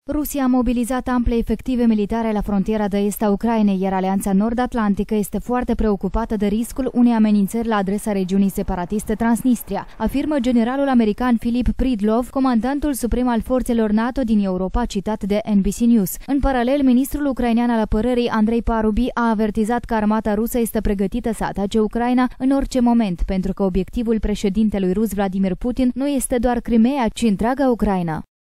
Rusia a mobilizat ample efective militare la frontiera de est a Ucrainei, iar Alianța Nord-Atlantică este foarte preocupată de riscul unei amenințări la adresa regiunii separatiste Transnistria, afirmă generalul american Philip Pridlov, comandantul suprem al forțelor NATO din Europa, citat de NBC News. În paralel, ministrul ucrainean al apărării, Andrei Parubi, a avertizat că armata rusă este pregătită să atace Ucraina în orice moment, pentru că obiectivul președintelui rus Vladimir Putin nu este doar Crimeea, ci întreaga Ucraina.